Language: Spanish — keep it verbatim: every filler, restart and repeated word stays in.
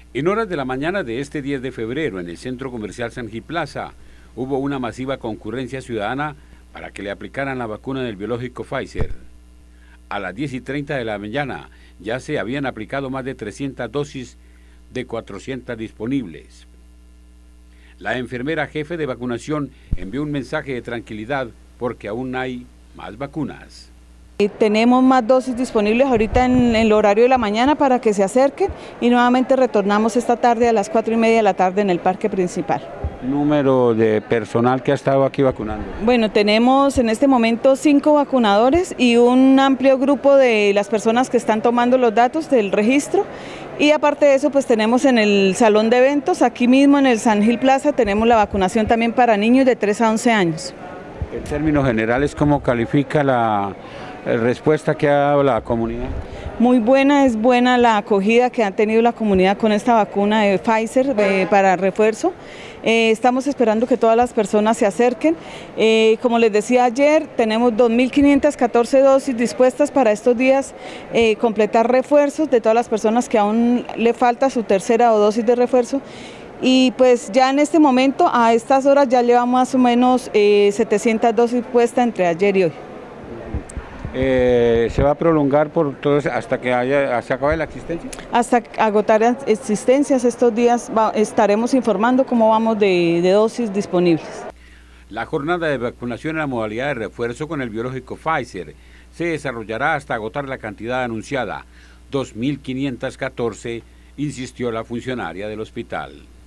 En horas de la mañana de este diez de febrero, en el Centro Comercial San Gil Plaza, hubo una masiva concurrencia ciudadana para que le aplicaran la vacuna del biológico Pfizer. A las diez y treinta de la mañana ya se habían aplicado más de trescientas dosis de cuatrocientas disponibles. La enfermera jefe de vacunación envió un mensaje de tranquilidad porque aún hay más vacunas. Tenemos más dosis disponibles ahorita en el horario de la mañana para que se acerquen y nuevamente retornamos esta tarde a las cuatro y media de la tarde en el parque principal. ¿Número de personal que ha estado aquí vacunando? Bueno, tenemos en este momento cinco vacunadores y un amplio grupo de las personas que están tomando los datos del registro. Y aparte de eso, pues tenemos en el salón de eventos, aquí mismo en el San Gil Plaza, tenemos la vacunación también para niños de tres a once años. En términos generales, ¿cómo califica la respuesta que ha dado la comunidad? Muy buena, es buena la acogida que ha tenido la comunidad con esta vacuna de Pfizer eh, para refuerzo. Eh, estamos esperando que todas las personas se acerquen. Eh, como les decía ayer, tenemos dos mil quinientas catorce dosis dispuestas para estos días, eh, completar refuerzos de todas las personas que aún le falta su tercera o dosis de refuerzo. Y pues ya en este momento, a estas horas, ya llevamos más o menos eh, setecientas dosis puestas entre ayer y hoy. Eh, ¿Se va a prolongar por todo eso hasta que haya, se acabe la existencia? Hasta agotar existencias estos días va, estaremos informando cómo vamos de, de dosis disponibles. La jornada de vacunación en la modalidad de refuerzo con el biológico Pfizer se desarrollará hasta agotar la cantidad anunciada, dos mil quinientas catorce, insistió la funcionaria del hospital.